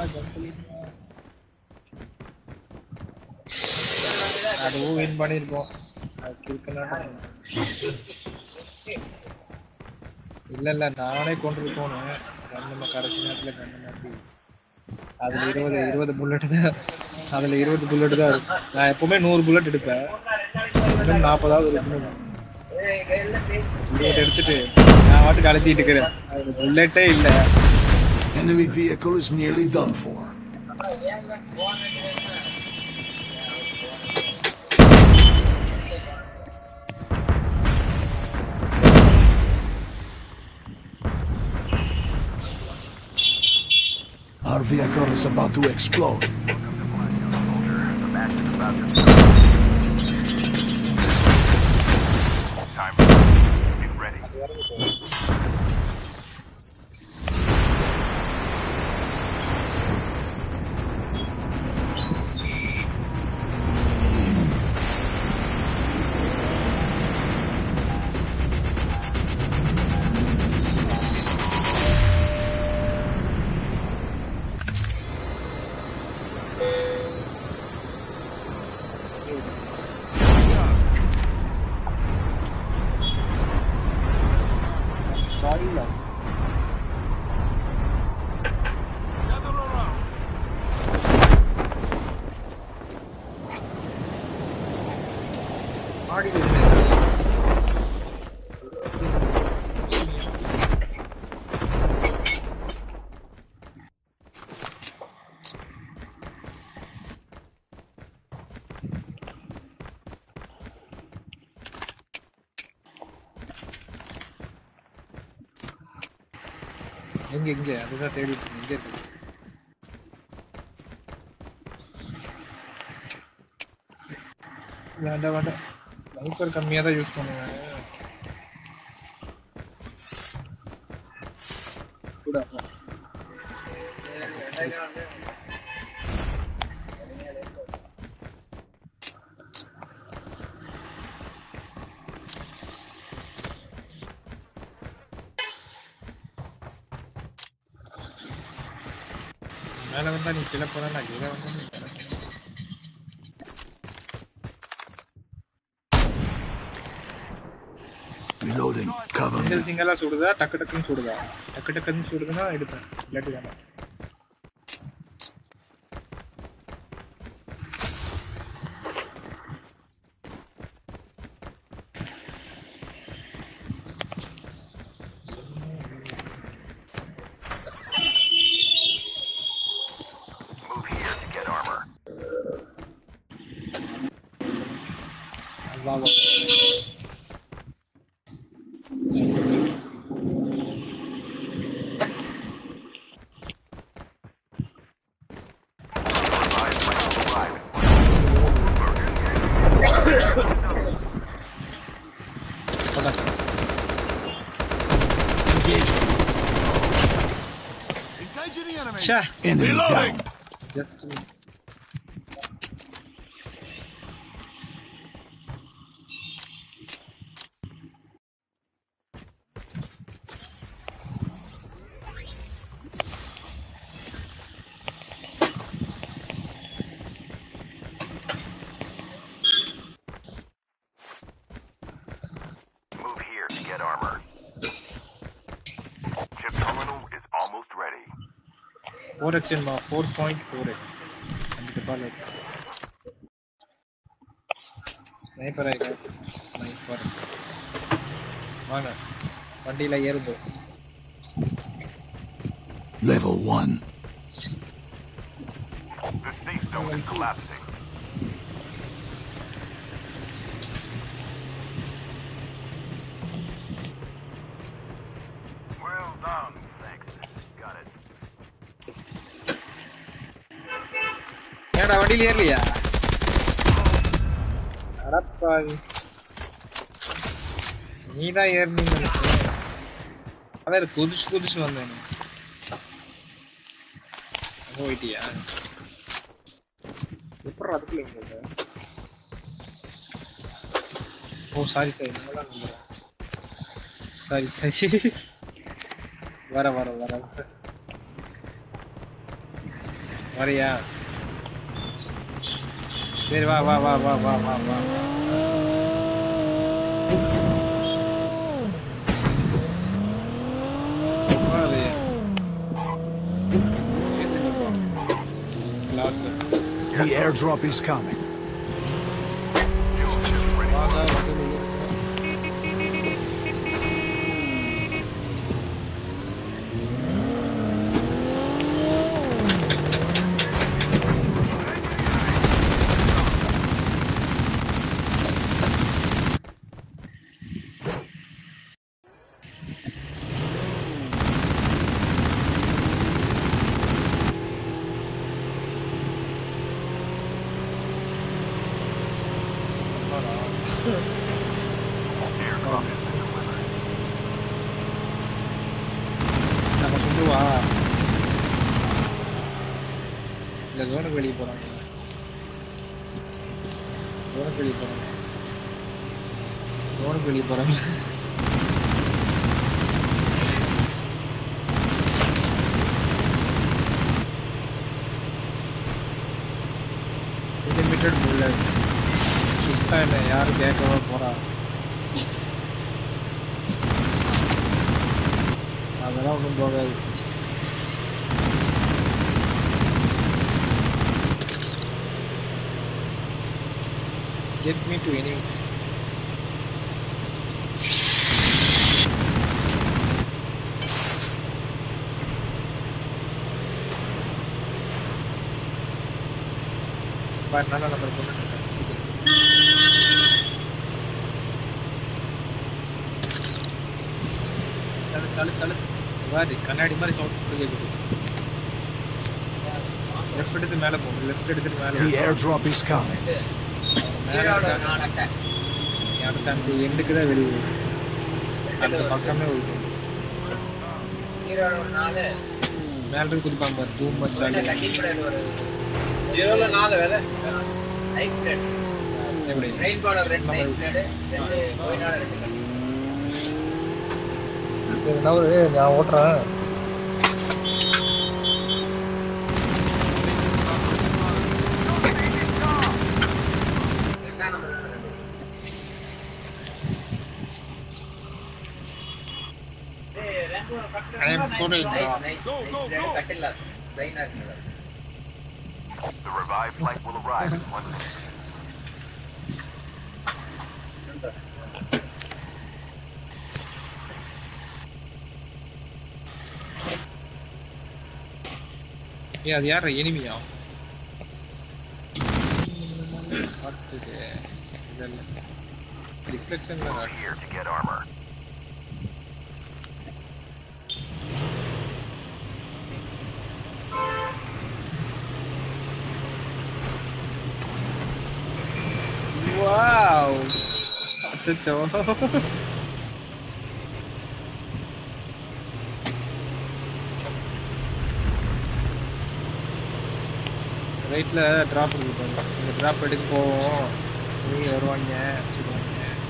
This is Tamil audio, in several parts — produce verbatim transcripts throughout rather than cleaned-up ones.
அதுவும் வின் பண்ணிருப்போம். இல்ல இல்ல நானே கொண்டு போனேன். நம்ம கடைசி நேரத்துல கண்ணு மாட்டி அதுல இருபது இருபது புல்லட் தான். அதுல இருபது புல்லட் தான் இருக்கும். நான் எப்பவுமே நூறு புல்லட் எடுப்பேன். இன்னும் நாற்பதாவது இருபது எடுத்துட்டு நான் வாட்டுக்கு அழுத்திட்டு இருக்கிறேன். அது புல்லட்டே இல்ல. Enemy vehicle is nearly done for. Our vehicle is about to explode. Time. Get ready. எங்க எங்க அதுதான் தேடி எங்க இருக்கு? வேண்டாம் வேண்டாம், ஸ்னைப்பர் கம்மியாக தான் யூஸ் பண்ணுவேன். கூட மேலே வந்தா நீ கீழே போனா நான் கீழே வந்தா நீ Reloading. Cover me. சிங்கிள் சிங்கிளா சுடுதா டக்கு டக்குன்னு சுடுதா? டக்கு டக்குன்னு சுடுதுன்னா எடுப்பேன், இல்லாட்டி வேணாம். Move here to get armor. வா வா. Enemy Reloading. down. Just Move here to get armor. Chip terminal is almost ready. four x in four point four x. అందుకే బాలేదు. ஸ்னைப்பர் ஐயா, ஸ்னைப்பர். வாங்க வண்டியில ஏறுது. Level one. The safe zone is collapsing. Well done, thanks. Got it. ஏடா வண்டியில ஏறலையா? அடப்பாவி, நீதான் ஏறினீங்க நினைச்சேன். அதான் குதிச்சு குதிச்சு வந்தேன். போயிட்டியா? எப்படி அதுக்குள்ள இங்க? ஓ சாரி சாரி, நல்லா நம்புறேன். சாரி சாரி, வர வர வர வரியா? சரி வா வா வா வா வா வா வா. The airdrop is coming. நம்ம சொல்லுவா இல்லை ஜோனுக்கு வெளியே போகிறாங்க ஜோனுக்கு வெளியே போகிறாங்க ஜோனுக்கு வெளியே போகிறாங்க லிமிட்டட் புல்லட் சுத்தா இல்லை யாரும் கேட்கவா போகிறா அதெல்லாம் ஒன்றும் போகாது get me to enemy bye nana number போட்டு தல தல தல வாடி கண்ணாடி மாதிரி சவுண்ட் கேக்குது லெஃப்ட் எடுத்து மேல போ லெஃப்ட் எடுத்து மேல The airdrop is coming. அடுத்த அந்த எண்டுக்கு தான் வெளியே அந்த பக்கமே போயிட்டு மேல இருந்து குதிப்பாங்க பாரு தூம் மச்சாலி ஜீரோல நாலு வேலை ஐஸ் பிளேட் எப்படி ரெயின் பவுடர் ரெண்டு ஐஸ் பிளேட் ரெண்டு கோயினால ரெண்டு சரி நான் நான் ஓட்டுறேன் I am sorry, bro. Go, go, go. The revived flight will arrive in one minute. Yeah, they are enemy now. What is it? Reflection We're here to get armor. Wow! Acho. ரைட்ல டிராப் இருக்கு பாருங்க. இந்த டிராப் எடுக்க போவோம். நீங்க வருவாங்க, சுடுவாங்க.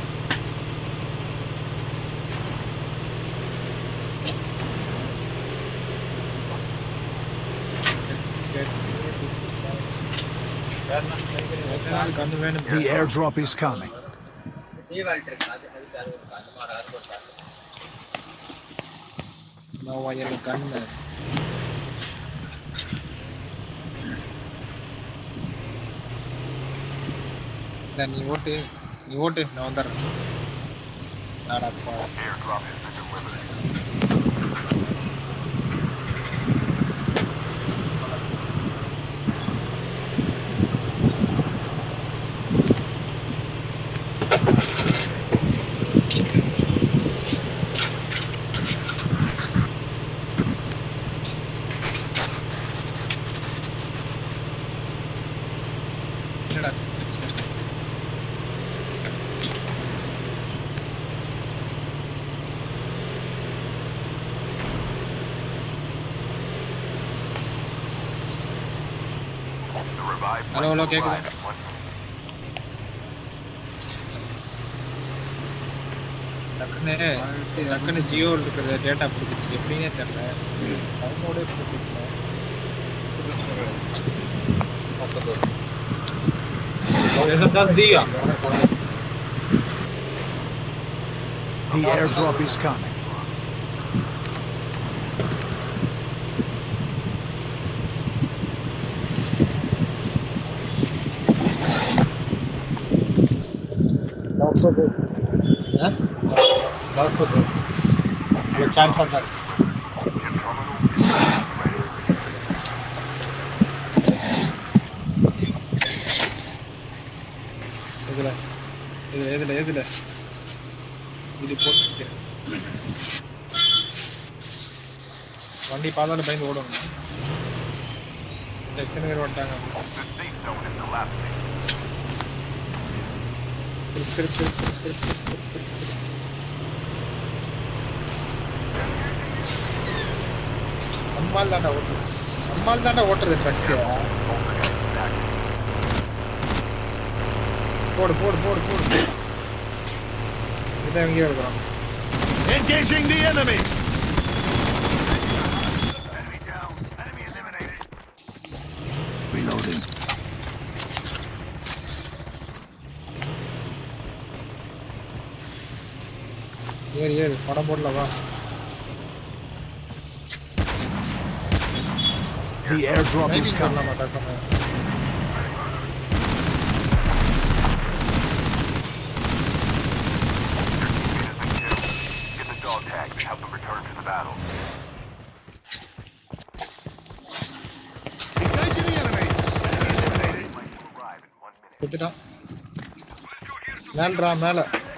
The airdrop is coming. Now I have a gun. Then you vote, you vote, no other. Not up for Airdrop has been delivered. Hello, hello, கேக்குதா? டக்குனு டக்குனு ஜியோவில் இருக்கிற டேட்டா பிடிச்சிச்சு எப்படின்னே தெரியல அவனோட பிடிச்சிருக்கேன் The airdrop is coming. Chance on that. இதுல இதுல இதுல இதுல இது போட்டு வண்டி பார்த்தாலும் பயந்து ஓடணும். எத்தனை பேர் வந்துட்டாங்க? நம்மால் தாண்டா ஓட்டுறது நம்மால் தாண்டா ஓட்டுறது ட்ரக்கு. போடு போடு போடு போடு. இதான் எங்கேயோ இருக்கிறோம். Engaging the enemy. Enemy down. Enemy eliminated. Reloading. ஏறு ஏறு படம் போடல வா. The airdrop is coming. Get the dog tag to help them return to the battle. Engaging the enemies. Enemy eliminated. Flight will arrive in one minute. குத்திட்டான். மேல்றா மேல.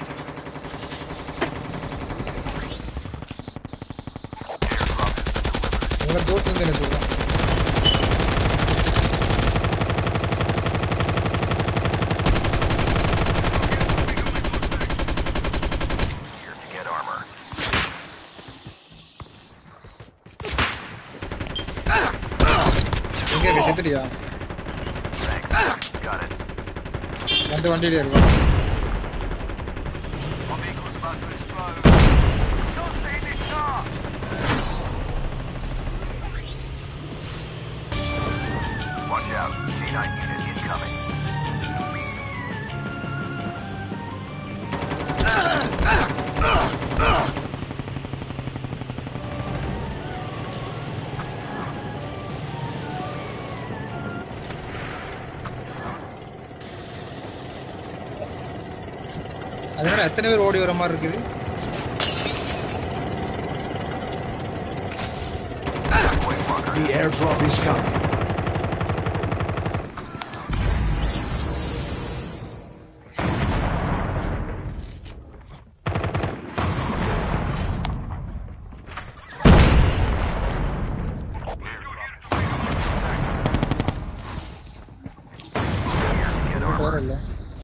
உங்க தோத்து வந்து என்ன சொல்றான்? Here to get armor. எங்க இருக்கு செத்துறியா? Thanks. Got it. அந்த வண்டியில இருக்கோம். Our vehicle is about to explode. Don't stay in this car. Watch out. C nine unit incoming. அதனால எத்தனை பேர் ஓடி வர மாதிரி இருக்குது? The airdrop is coming. வேற இல்ல.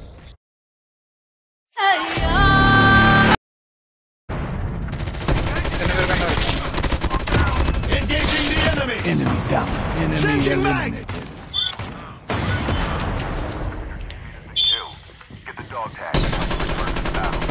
எத்தனை பேர் கண்டா? Engaging the enemy. Enemy down. Enemy eliminated. Two. Get the dog tag to help them return to the battle.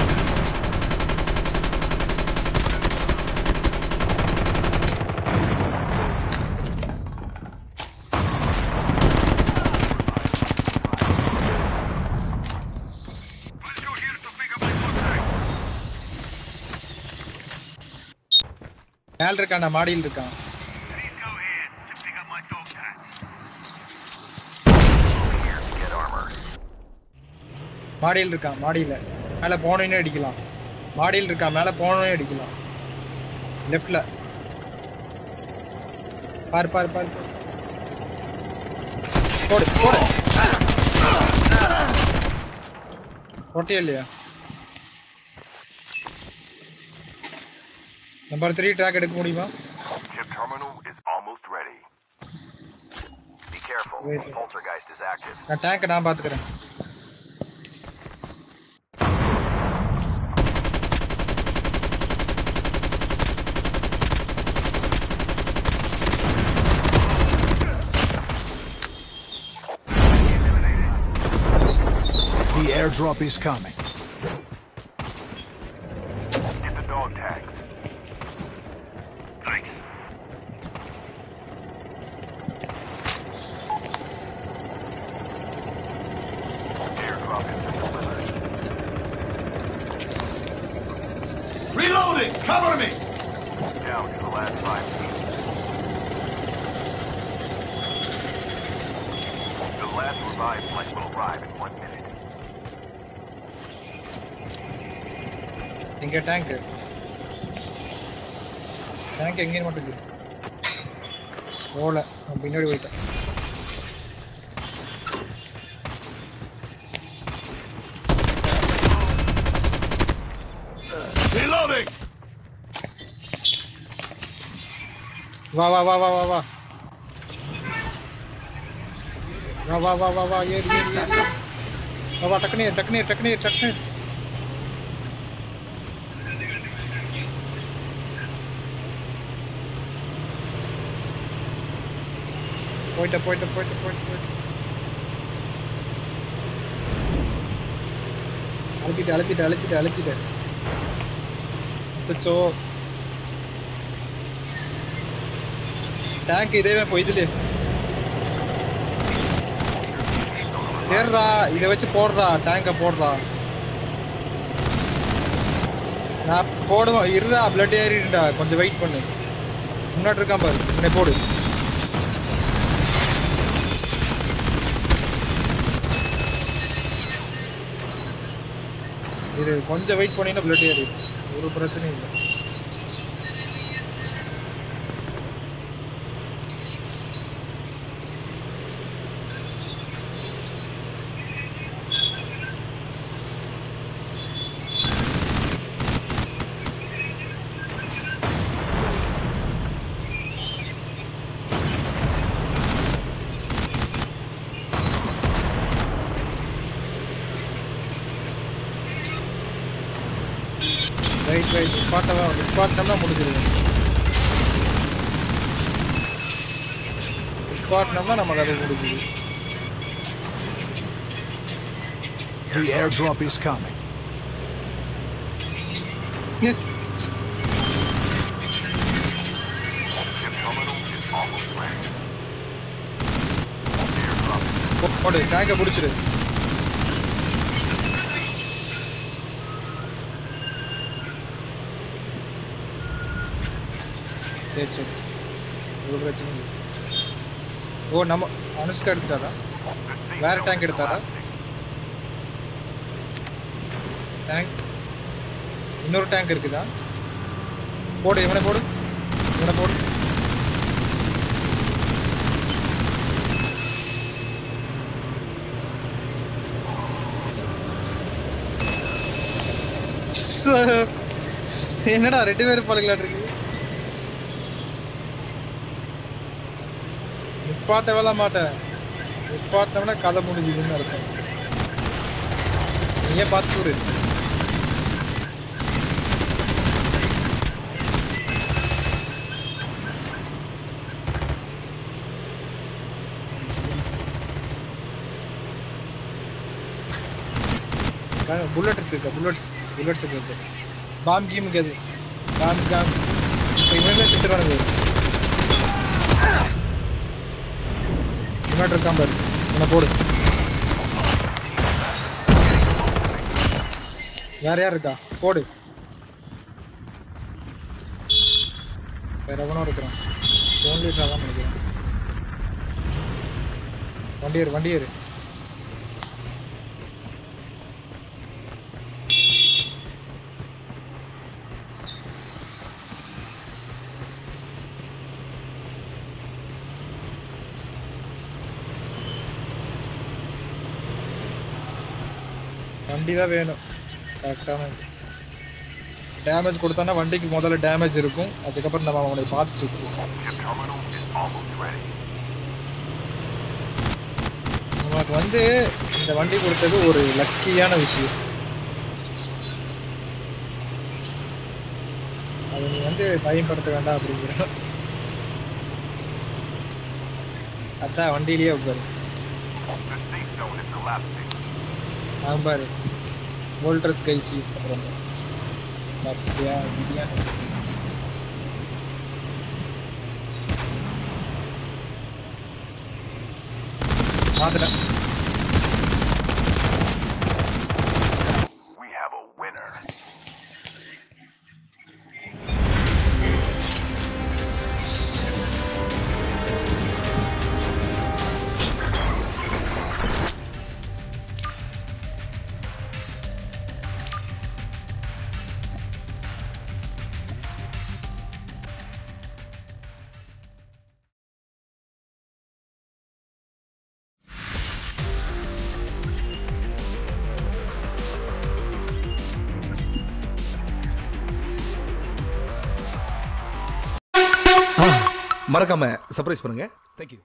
மேல இருக்கான், மாடியில் இருக்கான். Please go ahead to pick up my dog tag. Here to get armor. மாடியில் இருக்கான், மாடியில. மேல போனோனே அடிக்கலாம். மாடியில் இருக்கான், மேல போனோனே அடிக்கலாம். லெஃப்ட்ல. பார் பார் பார். போடு போடு. போட்டியா இல்லையா? நம்பர் த்ரீ ட்ராக் எடுக்க முடியுமா? Chip terminal is almost ready. Be careful. Wait. Poltergeist is active. நான் டேங்க் நான் பாத்துக்கிறேன். The airdrop is coming. Get the dog tag. Thanks. Cover me! Down to the last five teams. The last revived flight will arrive in one minute. இங்க டேங்க் டேங்க் எங்கேயும் மட்டும் இருக்கு போல நான் பின்னாடி போயிட்டேன் Reloading! வா வா வா வா வா வா வா வா வா வா வா ஏறு ஏறு ஏறு வா வா டக்குனு ஏறு டக்குனு ஏறு டக்குனு ஏறு டக்குனு ஏறு போயிட்ட போயிட்ட போயிட்ட போயிட்ட போயிட்ட அழுத்திட்டு அழுத்திட்டு அழுத்திட்டு அழுத்திட்டு அச்சோ டேங்க் இதேவே போயிதுலே சரிடா இதை வச்சு போடுறா டேங்கை போடுறா நான் போடுவேன் இருடா பிளட் ஏறிடுடா கொஞ்சம் வெயிட் பண்ணு முன்னாடி இருக்கான் பாரு உன்னை போடு இது கொஞ்சம் வெயிட் பண்ணினா பிளட் ஏறி ஒரு பிரச்சனையும் இல்லை ரைட் ரைட் நிப்பாட்டவா நிப்பாட்டம்னா முடிஞ்சிருது நிப்பாட்டம்னா நம்ம கதை முடிஞ்சிது The airdrop is coming. Ship terminal is almost ready. Airdrop. போடு டேங்கை பிடிச்சிரு சரி சரி ஒரு பிரச்சனை இல்லை ஓ நம்ம அனுஷ்கா எடுத்துட்டாரா வேற டேங்க் எடுத்தாரா டேங்க் இன்னொரு டேங்க் இருக்குதா போடு இவனை போடு இவனை போடு என்னடா ரெண்டு பேரும் பழகலாட்டு இருக்கு நிப்பாட்ட வேலை மாட்டேன் நிப்பாட்டம்னா கதை முடிஞ்சுதுன்னு அர்த்தம் நீயே பார்த்து விடு புல்லட் இருக்கு புல்லட்ஸ் புல்லட்ஸ் இருக்கு பாம் கீம் அது பாம் காம் இப்போ இவங்களே திட்டுறானுங்க முன்னாடி இருக்கான் பாரு என்ன போடு வேற யார் இருக்கா போடு வேற எவனோ இருக்கிறான் ஃபோன் லீட்டராக தான் நினைக்கிறேன் வண்டி ஏறு வண்டி ஏறு வண்டி தான் வேணும் கரெக்டான டேமேஜ் கொடுத்தானா வண்டிக்கு முதல்ல டேமேஜ் இருக்கும் அதுக்கப்புறம் நம்ம அவனை பார்த்து சுற்றுவோம் நமக்கு வந்து இந்த வண்டி கொடுத்தது ஒரு லக்கியான விஷயம் அது நீ வந்து பயன்படுத்த வேண்டாம் அப்படிங்கிற அதான் வண்டியிலேயே உட்காரு ஆமாம் பாரு வோல்டர்ஸ் கைஸ் யூஸ் பண்ணுறாங்க பார்த்தியா பிரியாணி மாத்திரம் மறக்காம சர்ப்ரைஸ் பண்ணுங்க. தேங்க்யூ.